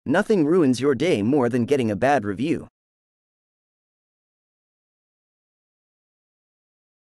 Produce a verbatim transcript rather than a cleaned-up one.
Nothing ruins your day more than getting a bad review.